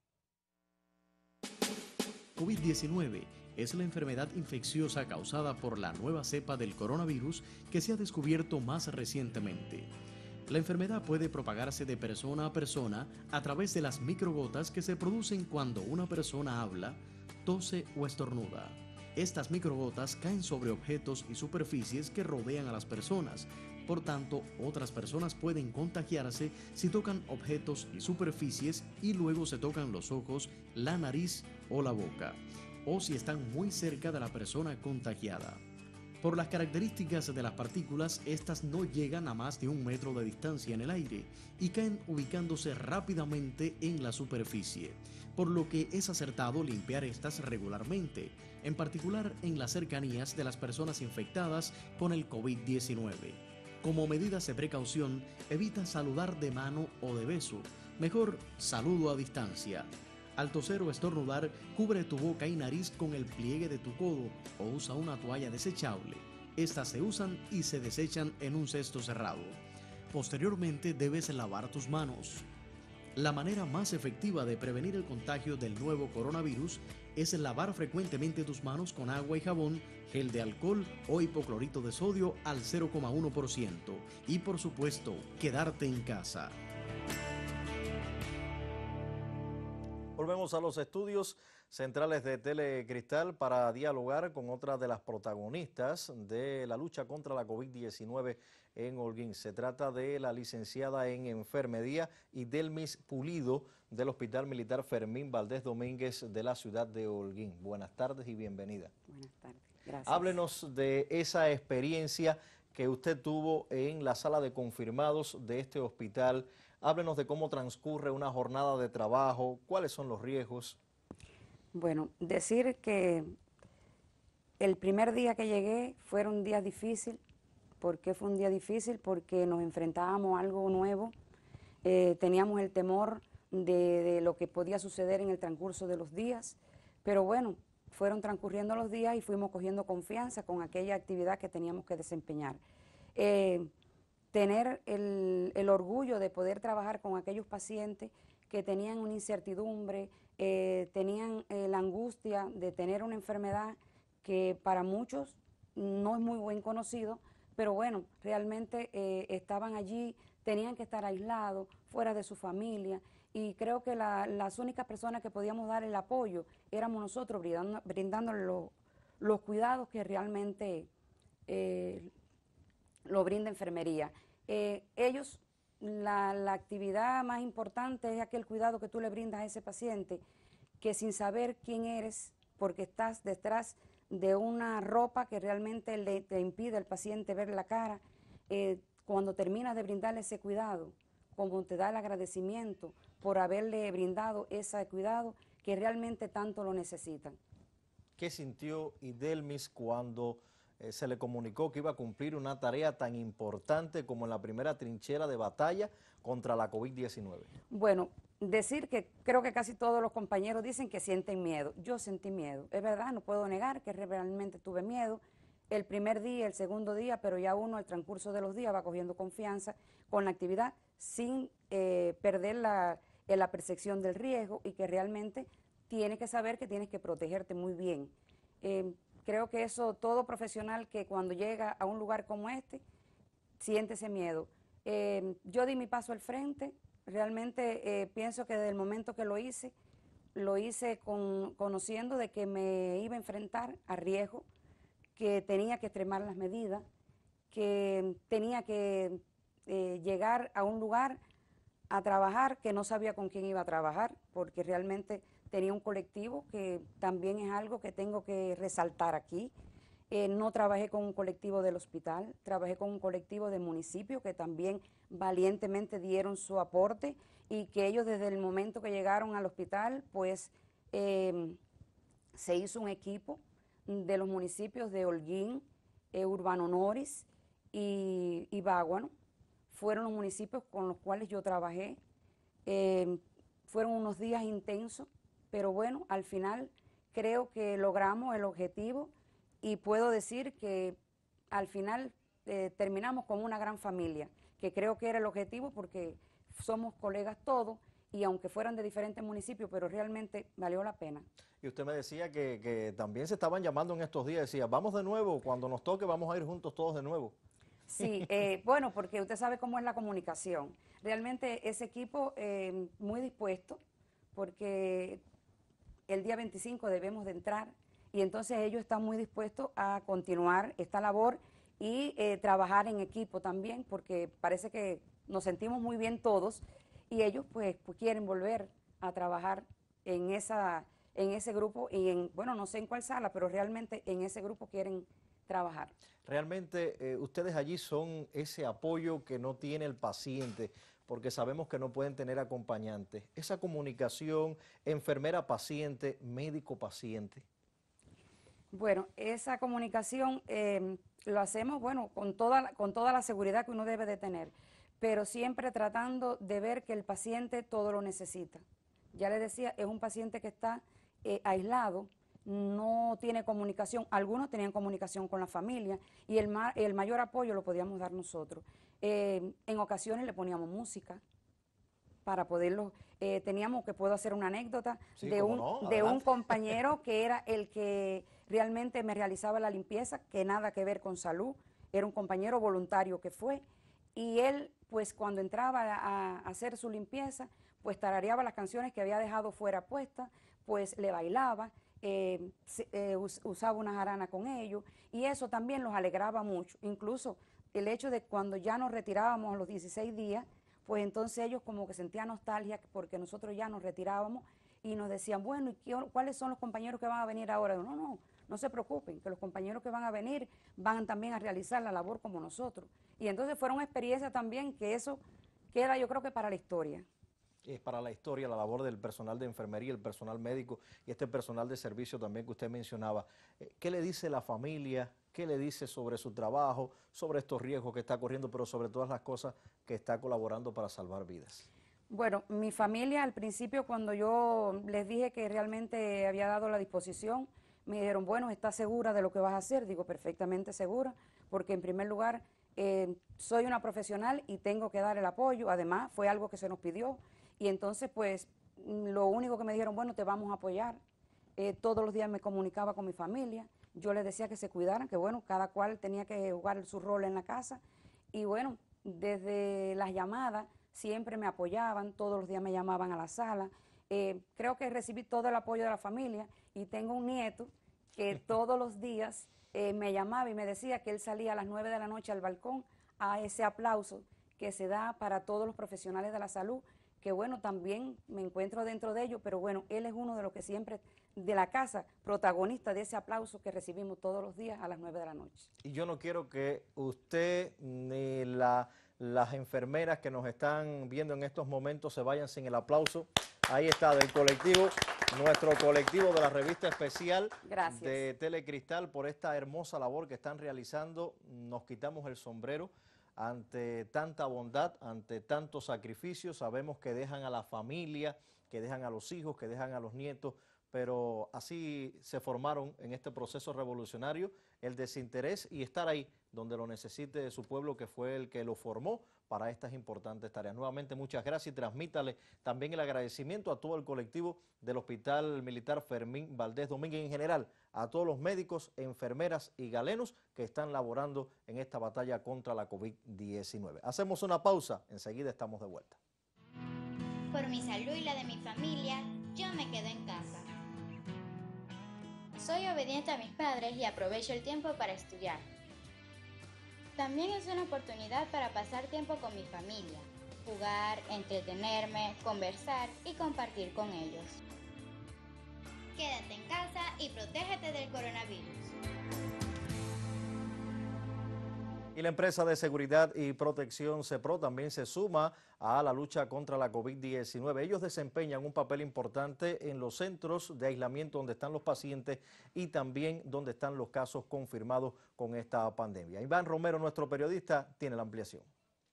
COVID diecinueve es la enfermedad infecciosa causada por la nueva cepa del coronavirus que se ha descubierto más recientemente. La enfermedad puede propagarse de persona a persona a través de las microgotas que se producen cuando una persona habla, tose o estornuda. Estas microgotas caen sobre objetos y superficies que rodean a las personas. Por tanto, otras personas pueden contagiarse si tocan objetos y superficies y luego se tocan los ojos, la nariz o la boca, o si están muy cerca de la persona contagiada. Por las características de las partículas, estas no llegan a más de un metro de distancia en el aire y caen ubicándose rápidamente en la superficie, por lo que es acertado limpiar estas regularmente, en particular en las cercanías de las personas infectadas con el COVID diecinueve. Como medidas de precaución, evita saludar de mano o de beso, mejor saludo a distancia. Al toser o estornudar, cubre tu boca y nariz con el pliegue de tu codo o usa una toalla desechable. Estas se usan y se desechan en un cesto cerrado. Posteriormente debes lavar tus manos. La manera más efectiva de prevenir el contagio del nuevo coronavirus es lavar frecuentemente tus manos con agua y jabón, gel de alcohol o hipoclorito de sodio al cero coma uno por ciento y, por supuesto, quedarte en casa. Volvemos a los estudios centrales de Telecristal para dialogar con otra de las protagonistas de la lucha contra la COVID diecinueve en Holguín. Se trata de la licenciada en enfermería Idelmis Pulido del Hospital Militar Fermín Valdés Domínguez de la ciudad de Holguín. Buenas tardes y bienvenida. Buenas tardes, gracias. Háblenos de esa experiencia que usted tuvo en la sala de confirmados de este hospital. Háblenos de cómo transcurre una jornada de trabajo, cuáles son los riesgos. Bueno, decir que el primer día que llegué fue un día difícil. ¿Por qué fue un día difícil? Porque nos enfrentábamos a algo nuevo, eh, teníamos el temor de, de lo que podía suceder en el transcurso de los días, pero bueno, fueron transcurriendo los días y fuimos cogiendo confianza con aquella actividad que teníamos que desempeñar. Eh, tener el, el orgullo de poder trabajar con aquellos pacientes que tenían una incertidumbre, eh, tenían eh, la angustia de tener una enfermedad que para muchos no es muy buen conocido, pero bueno, realmente eh, estaban allí, tenían que estar aislados, fuera de su familia, y creo que la, las únicas personas que podíamos dar el apoyo éramos nosotros, brindando, brindándoles lo, los cuidados que realmente eh, lo brinda enfermería. Eh, ellos, la, la actividad más importante es aquel cuidado que tú le brindas a ese paciente, que sin saber quién eres, porque estás detrás de una ropa que realmente le, te impide al paciente ver la cara, eh, cuando terminas de brindarle ese cuidado, como te da el agradecimiento por haberle brindado ese cuidado que realmente tanto lo necesitan. ¿Qué sintió Idelmis cuando eh, se le comunicó que iba a cumplir una tarea tan importante como en la primera trinchera de batalla contra la COVID diecinueve? Bueno, decir que creo que casi todos los compañeros dicen que sienten miedo. Yo sentí miedo, es verdad, no puedo negar que realmente tuve miedo. el primer día, el segundo día, pero ya uno al transcurso de los días va cogiendo confianza con la actividad sin eh, perder la, eh, la percepción del riesgo y que realmente tienes que saber que tienes que protegerte muy bien. Eh, creo que eso, todo profesional que cuando llega a un lugar como este, siente ese miedo. Eh, yo di mi paso al frente, realmente eh, pienso que desde el momento que lo hice, lo hice con, conociendo de que me iba a enfrentar a riesgo, que tenía que extremar las medidas, que tenía que eh, llegar a un lugar a trabajar, que no sabía con quién iba a trabajar, porque realmente tenía un colectivo, que también es algo que tengo que resaltar aquí. Eh, no trabajé con un colectivo del hospital, trabajé con un colectivo del municipio que también valientemente dieron su aporte y que ellos desde el momento que llegaron al hospital, pues eh, se hizo un equipo de los municipios de Holguín, eh, Urbano Noris y, y Báguano. Fueron los municipios con los cuales yo trabajé. Eh, fueron unos días intensos, pero bueno, al final creo que logramos el objetivo y puedo decir que al final eh, terminamos como una gran familia, que creo que era el objetivo porque somos colegas todos y aunque fueran de diferentes municipios, pero realmente valió la pena. Y usted me decía que, que también se estaban llamando en estos días, decía, vamos de nuevo, cuando nos toque vamos a ir juntos todos de nuevo. Sí, eh, bueno, porque usted sabe cómo es la comunicación. Realmente ese equipo eh, muy dispuesto, porque el día veinticinco debemos de entrar y entonces ellos están muy dispuestos a continuar esta labor y eh, trabajar en equipo también, porque parece que nos sentimos muy bien todos y ellos pues, pues quieren volver a trabajar en, esa, en ese grupo y en, bueno, no sé en cuál sala, pero realmente en ese grupo quieren trabajar. Realmente eh, ustedes allí son ese apoyo que no tiene el paciente, porque sabemos que no pueden tener acompañantes. Esa comunicación enfermera-paciente, médico-paciente. Bueno, esa comunicación eh, lo hacemos, bueno, con toda, con toda la seguridad que uno debe de tener, pero siempre tratando de ver que el paciente todo lo necesita. Ya le decía, es un paciente que está eh, aislado, no tiene comunicación, algunos tenían comunicación con la familia y el, ma el mayor apoyo lo podíamos dar nosotros. Eh, en ocasiones le poníamos música para poderlo, eh, teníamos, que puedo hacer una anécdota, sí, de, un, no, de un compañero que era el que realmente me realizaba la limpieza, que nada que ver con salud, era un compañero voluntario que fue, y él pues cuando entraba a, a hacer su limpieza, pues tarareaba las canciones que había dejado fuera puestas, pues le bailaba, eh, eh, us, usaba una jarana con ellos, y eso también los alegraba mucho, incluso el hecho de cuando ya nos retirábamos a los dieciséis días, pues entonces ellos como que sentían nostalgia porque nosotros ya nos retirábamos y nos decían, bueno, ¿y qué, cuáles son los compañeros que van a venir ahora? No, no, no se preocupen, que los compañeros que van a venir van también a realizar la labor como nosotros. Y entonces fueron experiencias también que eso queda yo creo que para la historia. Es para la historia la labor del personal de enfermería, el personal médico y este personal de servicio también que usted mencionaba. ¿Qué le dice la familia? ¿Qué le dice sobre su trabajo, sobre estos riesgos que está corriendo, pero sobre todas las cosas que está colaborando para salvar vidas? Bueno, mi familia al principio cuando yo les dije que realmente había dado la disposición, me dijeron, bueno, ¿estás segura de lo que vas a hacer? Digo, perfectamente segura, porque en primer lugar eh, soy una profesional y tengo que dar el apoyo, además fue algo que se nos pidió. Y entonces, pues, lo único que me dijeron, bueno, te vamos a apoyar. Eh, todos los días me comunicaba con mi familia. Yo les decía que se cuidaran, que bueno, cada cual tenía que jugar su rol en la casa. Y bueno, desde las llamadas siempre me apoyaban, todos los días me llamaban a la sala. Eh, creo que recibí todo el apoyo de la familia y tengo un nieto que todos los días eh, me llamaba y me decía que él salía a las nueve de la noche al balcón a ese aplauso que se da para todos los profesionales de la salud, que bueno, también me encuentro dentro de ellos, pero bueno, él es uno de los que siempre, de la casa, protagonista de ese aplauso que recibimos todos los días a las nueve de la noche. Y yo no quiero que usted ni la, las enfermeras que nos están viendo en estos momentos se vayan sin el aplauso. Ahí está, del colectivo, nuestro colectivo de la revista especial Gracias. de Telecristal por esta hermosa labor que están realizando. Nos quitamos el sombrero ante tanta bondad, ante tantos sacrificios. Sabemos que dejan a la familia, que dejan a los hijos, que dejan a los nietos pero así se formaron en este proceso revolucionario el desinterés y estar ahí donde lo necesite su pueblo, que fue el que lo formó para estas importantes tareas. Nuevamente, muchas gracias y transmítale también el agradecimiento a todo el colectivo del Hospital Militar Fermín Valdés Domínguez, en general a todos los médicos, enfermeras y galenos que están laborando en esta batalla contra la COVID diecinueve. Hacemos una pausa, enseguida estamos de vuelta. Por mi salud y la de mi familia, yo me quedo en casa. Soy obediente a mis padres y aprovecho el tiempo para estudiar. También es una oportunidad para pasar tiempo con mi familia, jugar, entretenerme, conversar y compartir con ellos. Quédate en casa y protégete del coronavirus. Y la empresa de seguridad y protección CEPRO también se suma a la lucha contra la COVID diecinueve. Ellos desempeñan un papel importante en los centros de aislamiento donde están los pacientes y también donde están los casos confirmados con esta pandemia. Iván Romero, nuestro periodista, tiene la ampliación.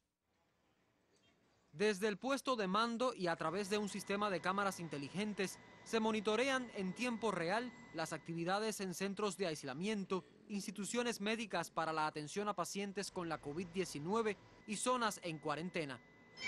Desde el puesto de mando y a través de un sistema de cámaras inteligentes, se monitorean en tiempo real las actividades en centros de aislamiento, instituciones médicas para la atención a pacientes con la COVID diecinueve y zonas en cuarentena.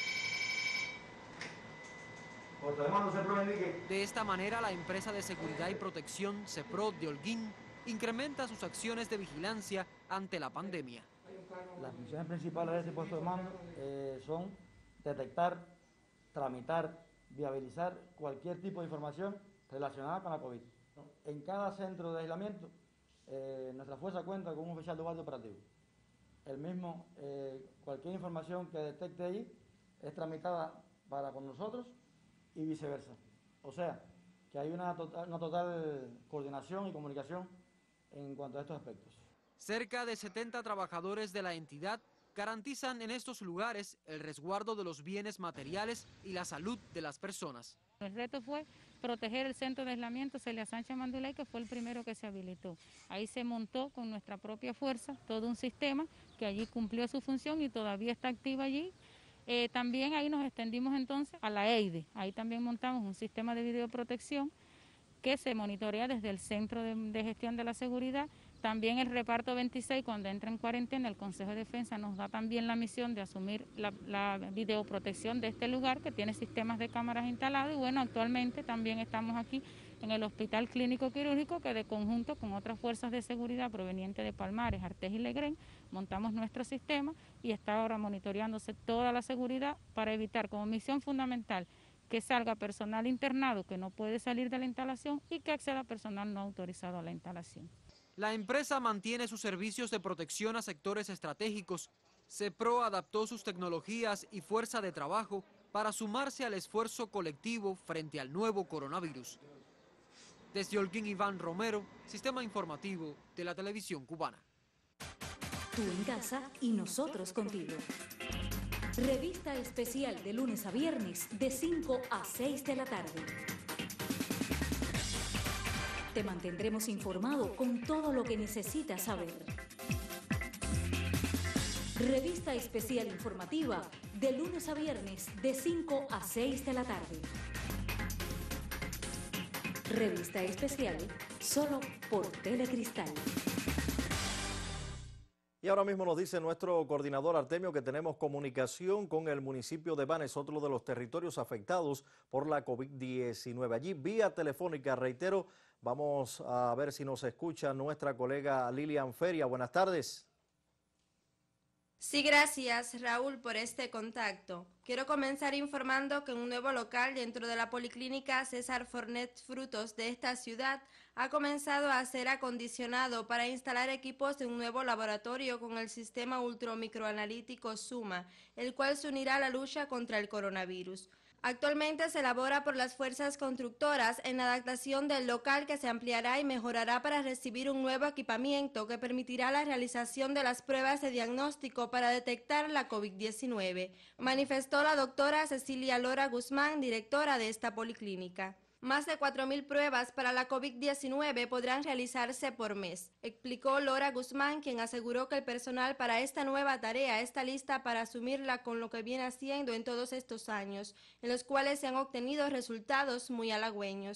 De esta manera, la empresa de seguridad y protección CEPRO de Holguín incrementa sus acciones de vigilancia ante la pandemia. Las funciones principales de este puesto de mando eh, son detectar, tramitar, viabilizar cualquier tipo de información relacionada con la COVID. En cada centro de aislamiento, eh, nuestra fuerza cuenta con un oficial de guardia operativo. El mismo, eh, cualquier información que detecte allí es tramitada para con nosotros y viceversa. O sea, que hay una total, una total coordinación y comunicación en cuanto a estos aspectos. Cerca de setenta trabajadores de la entidad garantizan en estos lugares el resguardo de los bienes materiales y la salud de las personas. El reto fue proteger el centro de aislamiento Celia Sánchez Manduley, que fue el primero que se habilitó. Ahí se montó con nuestra propia fuerza todo un sistema que allí cumplió su función y todavía está activo allí. Eh, también ahí nos extendimos entonces a la EIDE. Ahí también montamos un sistema de videoprotección que se monitorea desde el Centro de, de Gestión de la Seguridad. También el reparto veintiséis, cuando entra en cuarentena, el Consejo de Defensa nos da también la misión de asumir la, la videoprotección de este lugar, que tiene sistemas de cámaras instalados. Y bueno, actualmente también estamos aquí en el Hospital Clínico Quirúrgico, que de conjunto con otras fuerzas de seguridad provenientes de Palmares, Artés y Legrén, montamos nuestro sistema y está ahora monitoreándose toda la seguridad para evitar como misión fundamental que salga personal internado que no puede salir de la instalación y que acceda personal no autorizado a la instalación. La empresa mantiene sus servicios de protección a sectores estratégicos. CEPRO adaptó sus tecnologías y fuerza de trabajo para sumarse al esfuerzo colectivo frente al nuevo coronavirus. Desde Holguín, Iván Romero, Sistema Informativo de la Televisión Cubana. Tú en casa y nosotros contigo. Revista especial de lunes a viernes de cinco a seis de la tarde. Te mantendremos informado con todo lo que necesitas saber. Revista especial informativa de lunes a viernes de cinco a seis de la tarde. Revista especial solo por Telecristal. Y ahora mismo nos dice nuestro coordinador Artemio que tenemos comunicación con el municipio de Banes, otro de los territorios afectados por la COVID diecinueve. Allí vía telefónica, reitero, vamos a ver si nos escucha nuestra colega Lilian Feria. Buenas tardes. Sí, gracias Raúl por este contacto. Quiero comenzar informando que un nuevo local dentro de la Policlínica César Fornet Frutos de esta ciudad ha comenzado a ser acondicionado para instalar equipos de un nuevo laboratorio con el sistema ultramicroanalítico SUMA, el cual se unirá a la lucha contra el coronavirus. Actualmente se elabora por las fuerzas constructoras en la adaptación del local, que se ampliará y mejorará para recibir un nuevo equipamiento que permitirá la realización de las pruebas de diagnóstico para detectar la COVID diecinueve, manifestó la doctora Cecilia Lora Guzmán, directora de esta policlínica. Más de cuatro mil pruebas para la COVID diecinueve podrán realizarse por mes, explicó Lora Guzmán, quien aseguró que el personal para esta nueva tarea está lista para asumirla con lo que viene haciendo en todos estos años, en los cuales se han obtenido resultados muy halagüeños.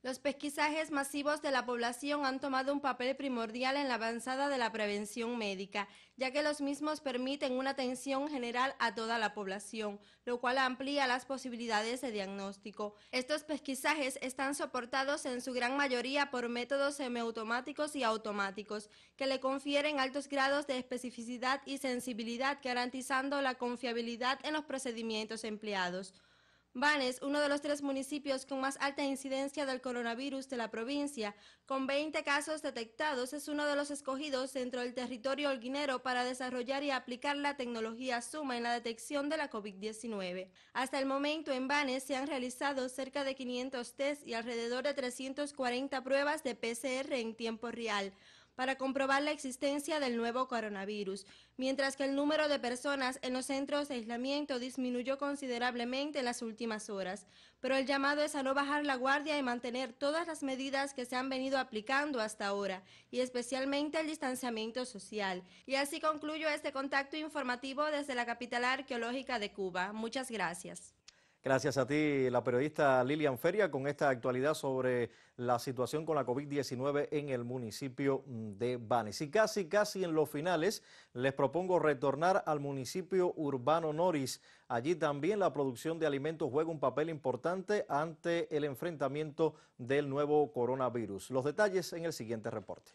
Los pesquisajes masivos de la población han tomado un papel primordial en la avanzada de la prevención médica, ya que los mismos permiten una atención general a toda la población, lo cual amplía las posibilidades de diagnóstico. Estos pesquisajes están soportados en su gran mayoría por métodos semiautomáticos y automáticos, que le confieren altos grados de especificidad y sensibilidad, garantizando la confiabilidad en los procedimientos empleados. Banes, uno de los tres municipios con más alta incidencia del coronavirus de la provincia, con veinte casos detectados, es uno de los escogidos dentro del territorio holguinero para desarrollar y aplicar la tecnología Suma en la detección de la COVID diecinueve. Hasta el momento en Banes se han realizado cerca de quinientos test y alrededor de trescientas cuarenta pruebas de P C R en tiempo real para comprobar la existencia del nuevo coronavirus, mientras que el número de personas en los centros de aislamiento disminuyó considerablemente en las últimas horas. Pero el llamado es a no bajar la guardia y mantener todas las medidas que se han venido aplicando hasta ahora, y especialmente el distanciamiento social. Y así concluyo este contacto informativo desde la capital arqueológica de Cuba. Muchas gracias. Gracias a ti, la periodista Lilian Feria, con esta actualidad sobre la situación con la COVID diecinueve en el municipio de Banes. Y casi, casi en los finales, les propongo retornar al municipio urbano Noris. Allí también la producción de alimentos juega un papel importante ante el enfrentamiento del nuevo coronavirus. Los detalles en el siguiente reporte.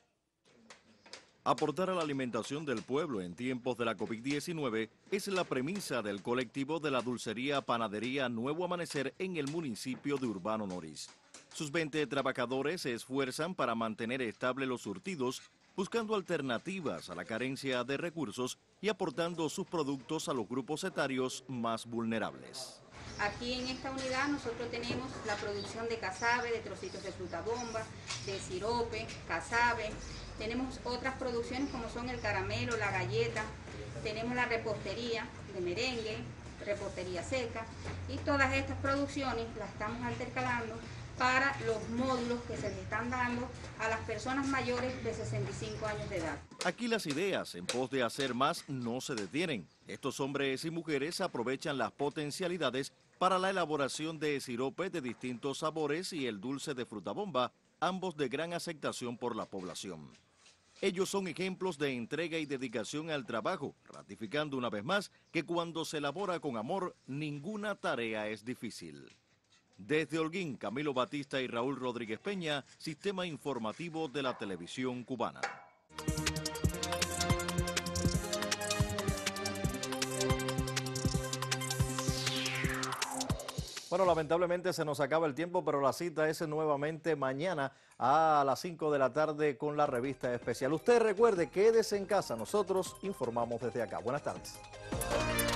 Aportar a la alimentación del pueblo en tiempos de la COVID diecinueve es la premisa del colectivo de la dulcería Panadería Nuevo Amanecer en el municipio de Urbano Noris. Sus veinte trabajadores se esfuerzan para mantener estables los surtidos, buscando alternativas a la carencia de recursos y aportando sus productos a los grupos etarios más vulnerables. Aquí en esta unidad nosotros tenemos la producción de casabe, de trocitos de fruta bomba, de sirope, casabe. Tenemos otras producciones como son el caramelo, la galleta, tenemos la repostería de merengue, repostería seca, y todas estas producciones las estamos intercalando para los módulos que se les están dando a las personas mayores de sesenta y cinco años de edad. Aquí las ideas en pos de hacer más no se detienen. Estos hombres y mujeres aprovechan las potencialidades para la elaboración de sirope de distintos sabores y el dulce de fruta bomba, ambos de gran aceptación por la población. Ellos son ejemplos de entrega y dedicación al trabajo, ratificando una vez más que cuando se elabora con amor, ninguna tarea es difícil. Desde Holguín, Camilo Batista y Raúl Rodríguez Peña, Sistema Informativo de la Televisión Cubana. Bueno, lamentablemente se nos acaba el tiempo, pero la cita es nuevamente mañana a las cinco de la tarde con la revista especial. Usted recuerde, quédese en casa, nosotros informamos desde acá. Buenas tardes.